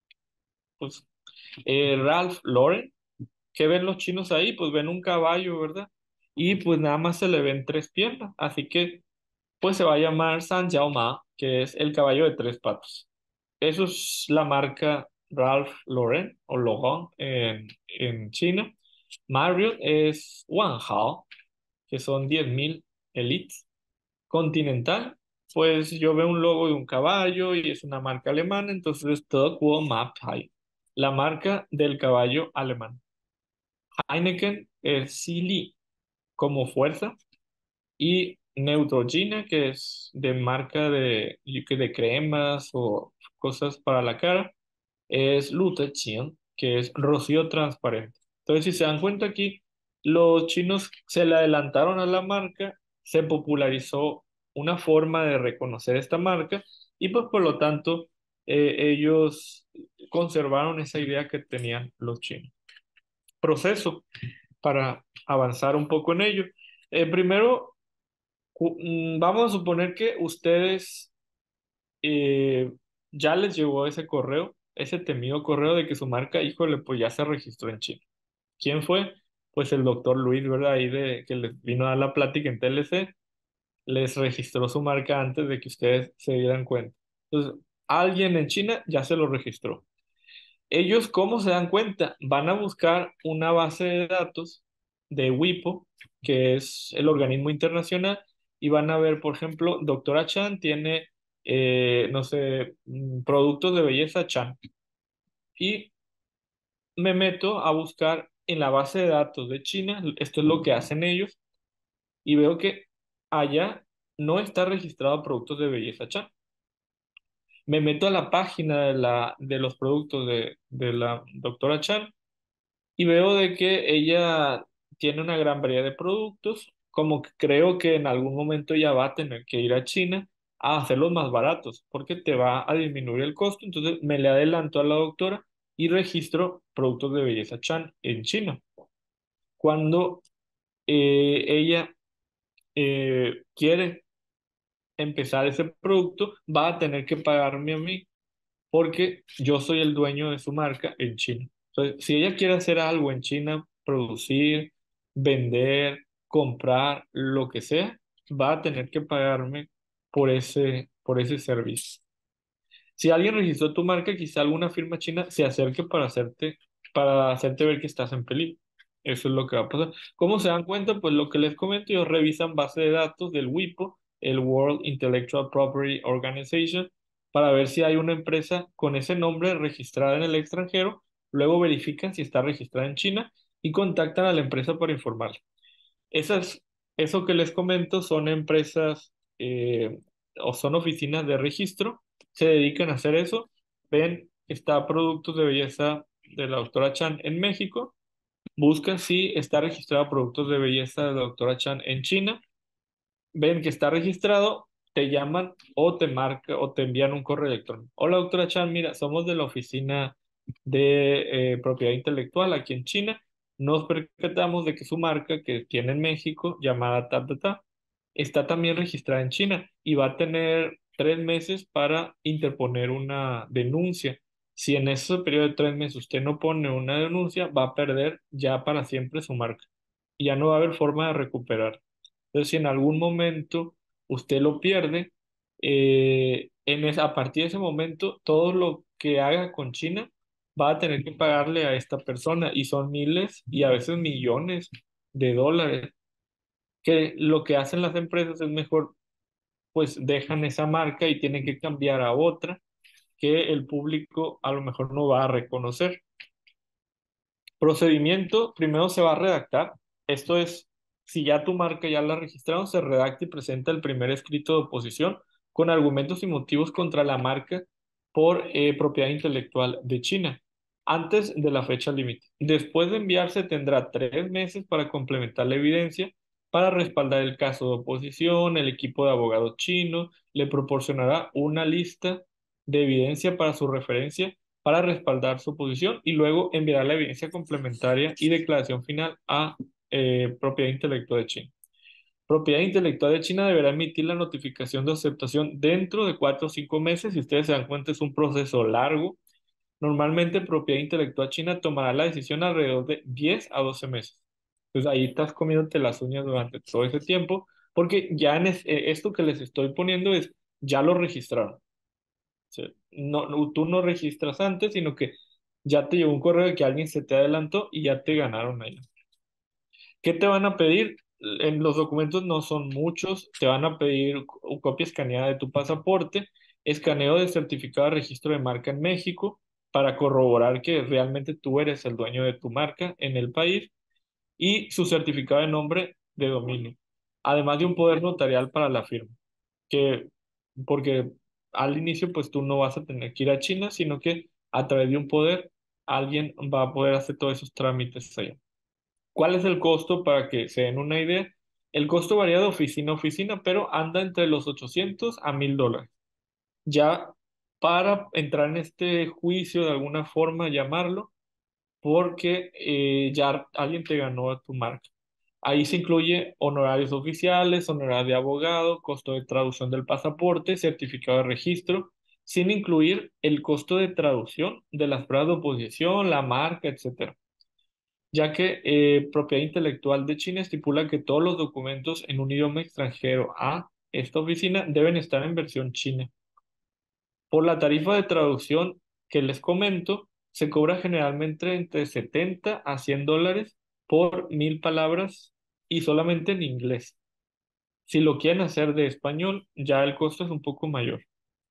Pues Ralph Lauren, ¿qué ven los chinos ahí? Pues ven un caballo, ¿verdad? Y pues nada más se le ven tres piernas, así que pues se va a llamar San Jiao Ma, que es el caballo de tres patas. Eso es la marca Ralph Lauren o Lauren en China. Marriott es Wang Hao, que son 10.000 elites. Continental, pues yo veo un logo de un caballo y es una marca alemana, entonces es todo Quo Mapei, la marca del caballo alemán. Heineken es Silly como fuerza y Neutrogena, que es de marca de cremas o cosas para la cara, es Lutetium, que es rocío transparente. Entonces, si se dan cuenta aquí, los chinos se le adelantaron a la marca, se popularizó una forma de reconocer esta marca y pues por lo tanto ellos conservaron esa idea que tenían los chinos. Proceso para avanzar un poco en ello. Primero, vamos a suponer que ustedes eh, ya les llegó ese correo, ese temido correo de que su marca, híjole, pues ya se registró en China. ¿Quién fue? Pues el doctor Luis, ¿verdad? Ahí de que les vino a dar la plática en TLC, les registró su marca antes de que ustedes se dieran cuenta. Entonces, alguien en China ya se lo registró. Ellos, ¿cómo se dan cuenta? Van a buscar una base de datos de WIPO, que es el organismo internacional, y van a ver, por ejemplo, doctora Chan tiene, no sé, productos de belleza Chan. Y me meto a buscar en la base de datos de China, esto es lo que hacen ellos, y veo que allá no está registrado productos de belleza Chan. Me meto a la página de los productos de la doctora Chan y veo de que ella tiene una gran variedad de productos, como que creo que en algún momento ella va a tener que ir a China a hacerlos más baratos, porque te va a disminuir el costo. Entonces me le adelanto a la doctora y registro productos de belleza Chan en China. Cuando ella quiere empezar ese producto, va a tener que pagarme a mí porque yo soy el dueño de su marca en China. Entonces, si ella quiere hacer algo en China, producir, vender, comprar, lo que sea, va a tener que pagarme por ese servicio. Si alguien registró tu marca, quizá alguna firma china se acerque para hacerte ver que estás en peligro. Eso es lo que va a pasar. ¿Cómo se dan cuenta? Pues lo que les comento, ellos revisan base de datos del WIPO, el World Intellectual Property Organization, para ver si hay una empresa con ese nombre registrada en el extranjero. Luego verifican si está registrada en China y contactan a la empresa para informarle. Esas, eso que les comento son empresas o son oficinas de registro, se dedican a hacer eso. Ven, está productos de belleza de la doctora Chan en México, buscan si está registrado productos de belleza de la doctora Chan en China, ven que está registrado, te llaman o te marca o te envían un correo electrónico. Hola, doctora Chan, mira, somos de la oficina de propiedad intelectual aquí en China. Nos percatamos de que su marca que tiene en México, llamada ta, está también registrada en China y va a tener 3 meses para interponer una denuncia. Si en ese periodo de 3 meses usted no pone una denuncia, va a perder ya para siempre su marca y ya no va a haber forma de recuperar. Entonces, si en algún momento usted lo pierde, a partir de ese momento, todo lo que haga con China va a tener que pagarle a esta persona y son miles y a veces millones de dólares, que lo que hacen las empresas es mejor pues dejan esa marca y tienen que cambiar a otra que el público a lo mejor no va a reconocer. Procedimiento, primero se va a redactar. Esto es, si ya tu marca ya la registraron, se redacta y presenta el primer escrito de oposición con argumentos y motivos contra la marca por propiedad intelectual de China, antes de la fecha límite. Después de enviarse, tendrá 3 meses para complementar la evidencia, para respaldar el caso de oposición. El equipo de abogados chino le proporcionará una lista de evidencia para su referencia para respaldar su posición y luego enviará la evidencia complementaria y declaración final a propiedad intelectual de China. Propiedad intelectual de China deberá emitir la notificación de aceptación dentro de 4 o 5 meses. Si ustedes se dan cuenta, es un proceso largo. Normalmente, propiedad intelectual china tomará la decisión alrededor de 10 a 12 meses. Entonces, ahí estás comiéndote las uñas durante todo ese tiempo, porque ya esto que les estoy poniendo es, ya lo registraron. Sí. No, tú no registras antes, sino que ya te llegó un correo de que alguien se te adelantó y ya te ganaron ahí. ¿Qué te van a pedir? En los documentos no son muchos. Te van a pedir copia escaneada de tu pasaporte, escaneo de certificado de registro de marca en México para corroborar que realmente tú eres el dueño de tu marca en el país y su certificado de nombre de dominio, además de un poder notarial para la firma, que porque al inicio pues tú no vas a tener que ir a China, sino que a través de un poder alguien va a poder hacer todos esos trámites allá. ¿Cuál es el costo para que se den una idea? El costo varía de oficina a oficina, pero anda entre los 800 a $1000. Ya para entrar en este juicio de alguna forma, llamarlo, porque ya alguien te ganó a tu marca. Ahí se incluye honorarios oficiales, honorarios de abogado, costo de traducción del pasaporte, certificado de registro, sin incluir el costo de traducción de las pruebas de oposición, la marca, etcétera. Ya que propiedad intelectual de China estipula que todos los documentos en un idioma extranjero a esta oficina deben estar en versión china. Por la tarifa de traducción que les comento, se cobra generalmente entre 70 a $100 por 1000 palabras y solamente en inglés. Si lo quieren hacer de español, ya el costo es un poco mayor.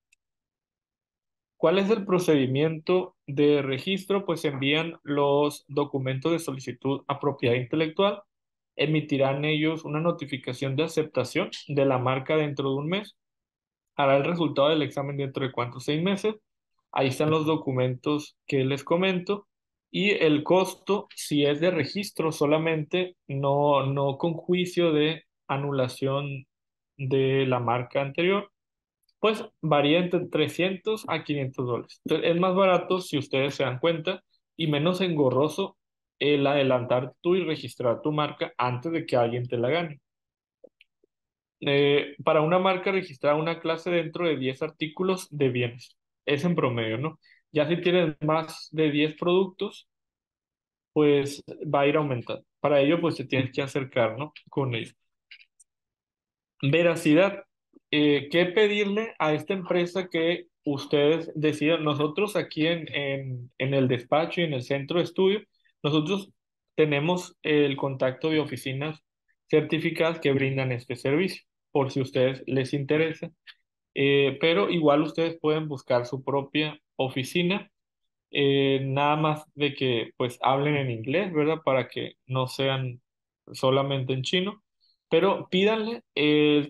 ¿Cuál es el procedimiento de registro? Pues envían los documentos de solicitud a propiedad intelectual, emitirán ellos una notificación de aceptación de la marca dentro de un mes, hará el resultado del examen dentro de cuántos 6 meses. Ahí están los documentos que les comento y el costo, si es de registro solamente, no con juicio de anulación de la marca anterior, pues varía entre $300 a $500. Entonces, es más barato si ustedes se dan cuenta y menos engorroso el adelantar tú y registrar tu marca antes de que alguien te la gane. Para una marca registrar una clase dentro de 10 artículos de bienes. Es en promedio, ¿no? Ya si tienes más de 10 productos, pues va a ir aumentando. Para ello, pues te tienes que acercar, ¿no? Con ellos. Veracidad. ¿Qué pedirle a esta empresa que ustedes decidan? Nosotros aquí en el despacho y en el centro de estudio, nosotros tenemos el contacto de oficinas certificadas que brindan este servicio, por si a ustedes les interesa. Pero igual ustedes pueden buscar su propia oficina, nada más de que pues hablen en inglés, ¿verdad? Para que no sean solamente en chino, pero pídanle el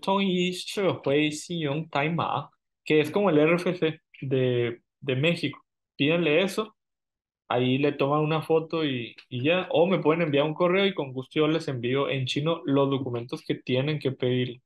统一社会信用代码, que es como el RFC de México. Pídanle eso, ahí le toman una foto y ya, o me pueden enviar un correo y con gusto yo les envío en chino los documentos que tienen que pedir.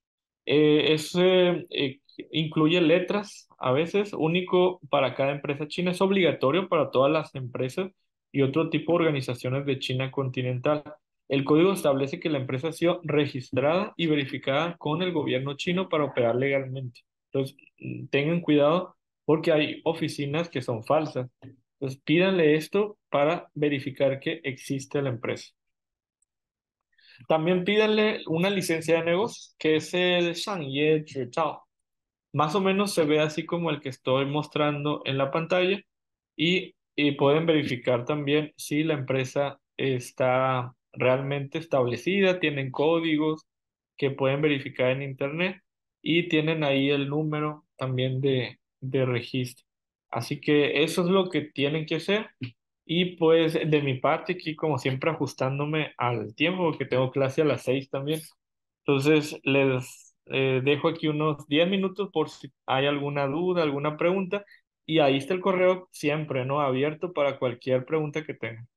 Incluye letras, a veces único para cada empresa china, es obligatorio para todas las empresas y otro tipo de organizaciones de China continental. El código establece que la empresa ha sido registrada y verificada con el gobierno chino para operar legalmente. Entonces, tengan cuidado porque hay oficinas que son falsas. Entonces, pídanle esto para verificar que existe la empresa. También pídanle una licencia de negocios, que es el Shangye Zhizhao. Más o menos se ve así como el que estoy mostrando en la pantalla y pueden verificar también si la empresa está realmente establecida, tienen códigos que pueden verificar en internet y tienen ahí el número también de registro. Así que eso es lo que tienen que hacer. Y pues de mi parte aquí como siempre ajustándome al tiempo porque tengo clase a las 6 también. Entonces les dejo aquí unos 10 minutos por si hay alguna duda, alguna pregunta. Y ahí está el correo siempre, ¿no? Abierto para cualquier pregunta que tengan.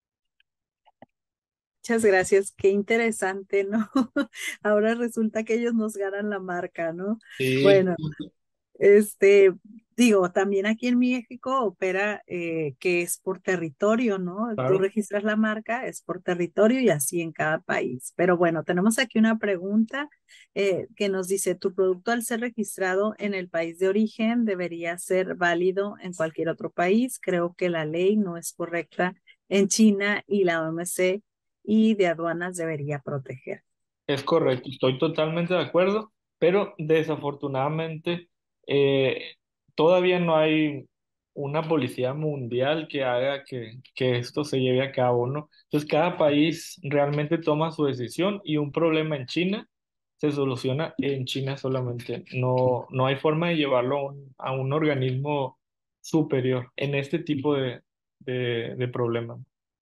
Muchas gracias, qué interesante, ¿no? Ahora resulta que ellos nos ganan la marca, ¿no? Sí, Bueno, este, digo, también aquí en México opera que es por territorio, ¿no? Tú claro. registras la marca, es por territorio y así en cada país. Pero bueno, tenemos aquí una pregunta que nos dice, ¿tu producto al ser registrado en el país de origen debería ser válido en cualquier otro país? Creo que la ley no es correcta en China y la OMC y de aduanas debería proteger. Es correcto, estoy totalmente de acuerdo, pero desafortunadamente eh, todavía no hay una policía mundial que haga que esto se lleve a cabo, ¿no? Entonces cada país realmente toma su decisión y un problema en China se soluciona en China solamente. No, no hay forma de llevarlo a un organismo superior en este tipo de problemas.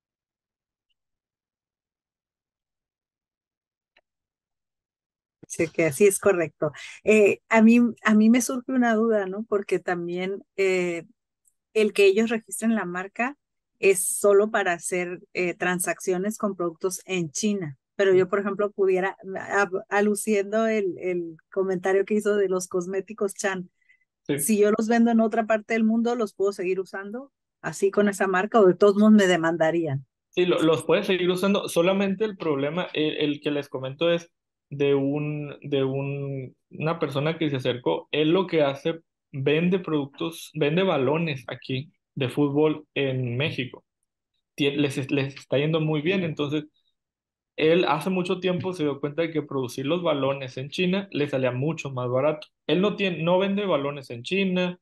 Sí, que así es correcto. A mí me surge una duda, ¿no? Porque también el que ellos registren la marca es solo para hacer transacciones con productos en China. Pero yo, por ejemplo, pudiera, aluciendo el comentario que hizo de los cosméticos Chan, Sí. si yo los vendo en otra parte del mundo, ¿los puedo seguir usando así con esa marca o de todos modos me demandarían? Sí, los puedes seguir usando. Solamente el problema, el que les comento es una persona que se acercó. Él lo que hace, vende productos, vende balones aquí de fútbol en México. Les está yendo muy bien. Entonces, él hace mucho tiempo se dio cuenta de que producir los balones en China le salía mucho más barato. Él no vende balones en China,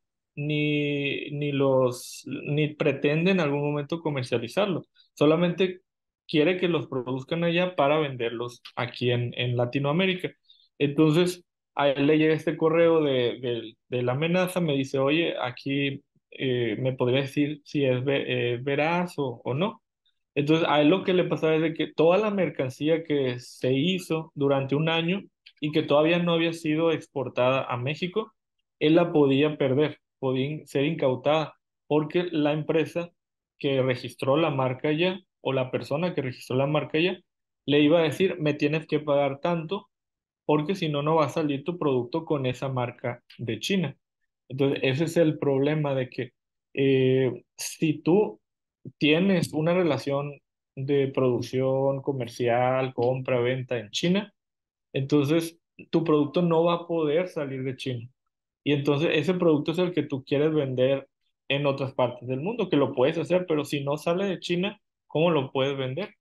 ni pretende en algún momento comercializarlos. Solamente quiere que los produzcan allá para venderlos aquí en Latinoamérica. Entonces, a él le llega este correo de la amenaza, me dice, oye, aquí me podría decir si es veraz o no. Entonces, a él lo que le pasaba es de que toda la mercancía que se hizo durante un año y que todavía no había sido exportada a México, él la podía perder, podía ser incautada, porque la empresa que registró la marca ya, o la persona que registró la marca ya, le iba a decir, me tienes que pagar tanto, porque si no, no va a salir tu producto con esa marca de China. Entonces, ese es el problema de que si tú tienes una relación de producción comercial, compra, venta en China, entonces tu producto no va a poder salir de China. Y entonces ese producto es el que tú quieres vender en otras partes del mundo, que lo puedes hacer, pero si no sale de China, ¿cómo lo puedes vender?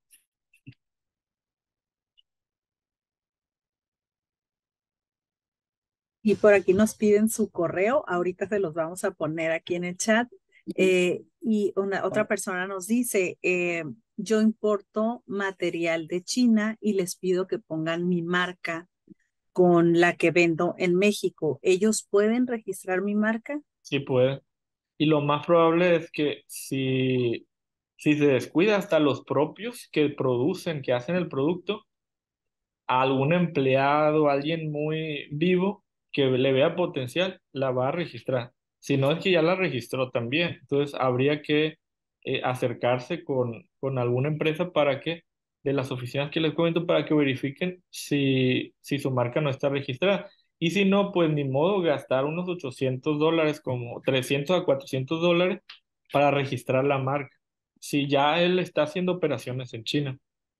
Y por aquí nos piden su correo, ahorita se los vamos a poner aquí en el chat. Y otra persona nos dice, yo importo material de China y les pido que pongan mi marca con la que vendo en México. ¿Ellos pueden registrar mi marca? Sí puede. Y lo más probable es que si se descuida hasta los propios que producen, que hacen el producto, a algún empleado, alguien muy vivo que le vea potencial, la va a registrar. Si no es que ya la registró también, entonces habría que acercarse con alguna empresa para que, de las oficinas que les comento, para que verifiquen si su marca no está registrada. Y si no, pues ni modo gastar unos $800, como $300 a $400 para registrar la marca. Si ya él está haciendo operaciones en China.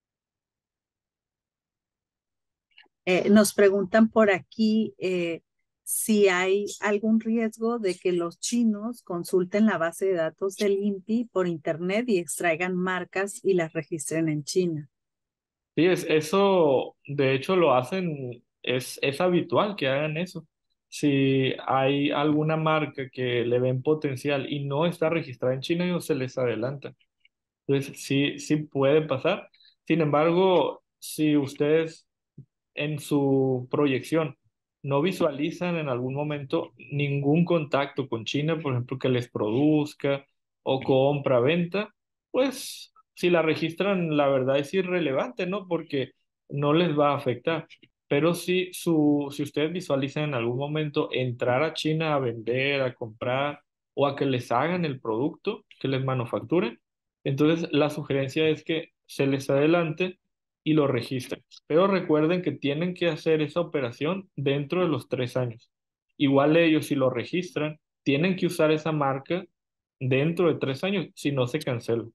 Nos preguntan por aquí si hay algún riesgo de que los chinos consulten la base de datos del INPI por internet y extraigan marcas y las registren en China. Sí, eso de hecho lo hacen, es habitual que hagan eso. Si hay alguna marca que le ven potencial y no está registrada en China, ellos se les adelanta. Entonces, sí, sí puede pasar. Sin embargo, si ustedes en su proyección no visualizan en algún momento ningún contacto con China, por ejemplo, que les produzca o compra, venta, pues si la registran, la verdad es irrelevante, ¿no? Porque no les va a afectar. Pero si ustedes visualizan en algún momento entrar a China a vender, a comprar o a que les hagan el producto, que les manufacturen, entonces la sugerencia es que se les adelante y lo registren. Pero recuerden que tienen que hacer esa operación dentro de los 3 años. Igual ellos, si lo registran, tienen que usar esa marca dentro de 3 años, si no se cancela.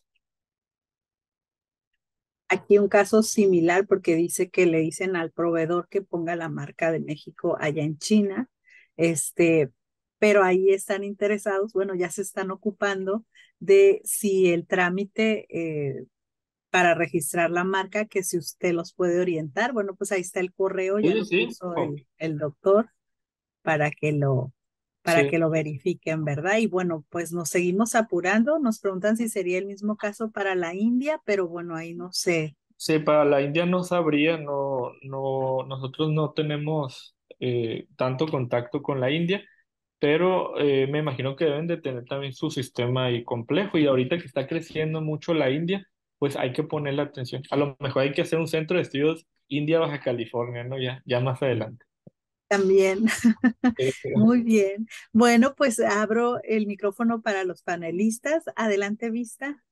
Aquí un caso similar porque dice que le dicen al proveedor que ponga la marca de México allá en China, este, pero ahí están interesados, bueno, ya se están ocupando de si el trámite para registrar la marca, que si usted los puede orientar, bueno, pues ahí está el correo, ya Sí, lo sí, puso ok. el doctor para que para Sí, que lo verifiquen, ¿verdad? Y bueno, pues nos seguimos apurando, nos preguntan si sería el mismo caso para la India, pero bueno, ahí no sé. sí, para la India no sabría, nosotros no tenemos tanto contacto con la India, pero me imagino que deben de tener también su sistema ahí complejo y ahorita que está creciendo mucho la India, pues hay que ponerle atención. A lo mejor hay que hacer un centro de estudios India-Baja California, ¿no? Ya más adelante. También, Pero, muy bien. Bueno, pues abro el micrófono para los panelistas. Adelante, Vista.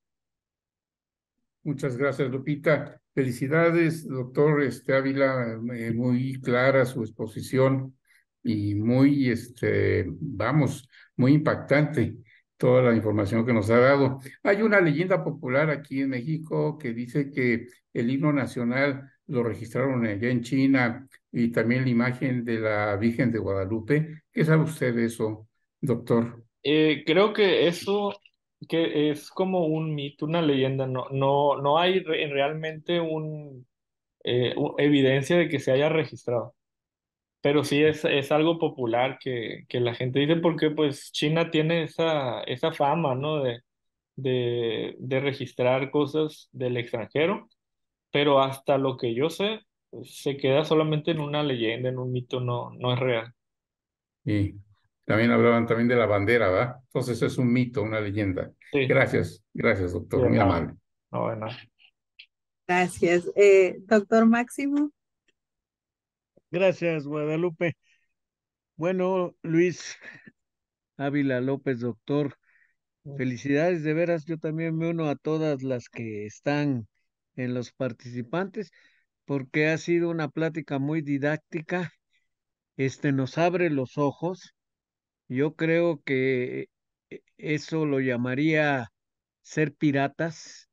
Muchas gracias, Lupita. Felicidades, doctor Ávila, muy clara su exposición y muy, vamos, muy impactante toda la información que nos ha dado. Hay una leyenda popular aquí en México que dice que el himno nacional lo registraron allá en China y también la imagen de la Virgen de Guadalupe. ¿Qué sabe usted de eso, doctor? creo que eso que es como un mito, una leyenda, no hay realmente evidencia de que se haya registrado. Pero sí es algo popular que la gente dice porque pues China tiene esa fama, ¿no? De registrar cosas del extranjero, pero hasta lo que yo sé, pues, se queda solamente en una leyenda, en un mito, no es real. Y también hablaban también de la bandera, ¿verdad? Entonces es un mito, una leyenda. Sí, Gracias, doctor, bien, muy no, amable. no, bueno. Gracias. Doctor Máximo. Gracias, Guadalupe. Bueno, Luis Ávila López, doctor, felicidades de veras. Yo también me uno a todas las que están en los participantes porque ha sido una plática muy didáctica. Nos abre los ojos. Yo creo que eso lo llamaría ser piratas,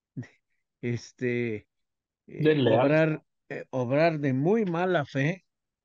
este, Desleal. obrar de muy mala fe.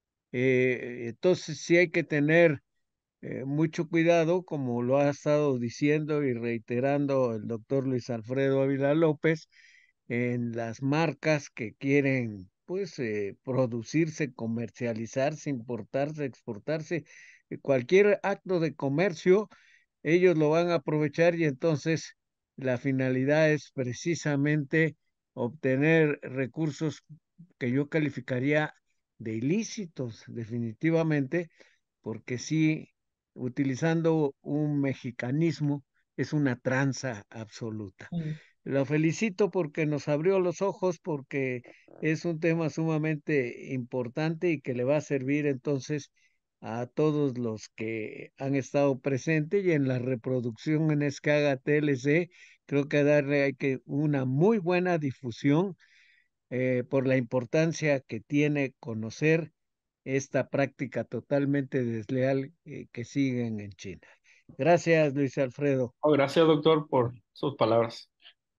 Entonces sí hay que tener mucho cuidado, como lo ha estado diciendo y reiterando el doctor Luis Alfredo Ávila López, en las marcas que quieren, pues, producirse, comercializarse, importarse, exportarse, cualquier acto de comercio, ellos lo van a aprovechar y entonces la finalidad es precisamente obtener recursos que yo calificaría de ilícitos, definitivamente, porque sí, utilizando un mexicanismo, es una tranza absoluta. Mm. Lo felicito porque nos abrió los ojos, porque es un tema sumamente importante y que le va a servir entonces a todos los que han estado presentes y en la reproducción en que haga TLC, creo que darle hay que una muy buena difusión por la importancia que tiene conocer esta práctica totalmente desleal que siguen en China. Gracias, Luis Alfredo. Oh, gracias, doctor, por sus palabras.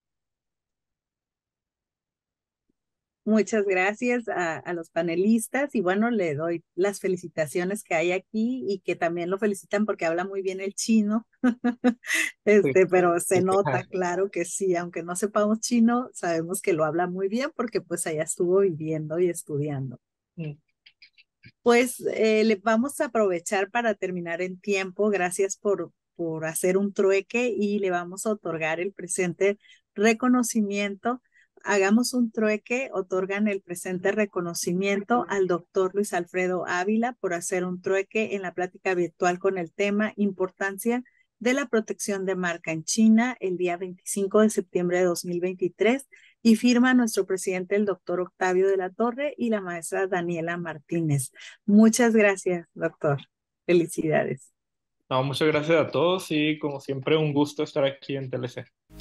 Muchas gracias a los panelistas y bueno, le doy las felicitaciones que hay aquí y que también lo felicitan porque habla muy bien el chino, Sí. pero se nota claro que sí, aunque no sepamos chino, sabemos que lo habla muy bien porque pues allá estuvo viviendo y estudiando. Mm. Pues le vamos a aprovechar para terminar en tiempo. Gracias por hacer un trueque y le vamos a otorgar el presente reconocimiento Hagamos un trueque, otorgan el presente reconocimiento al doctor Luis Alfredo Ávila por hacer un trueque en la plática virtual con el tema Importancia de la protección de marca en China el día 25 de septiembre de 2023 y firma nuestro presidente el doctor Octavio de la Torre y la maestra Daniela Martínez. Muchas gracias, doctor. Felicidades. No, muchas gracias a todos y como siempre un gusto estar aquí en TLC.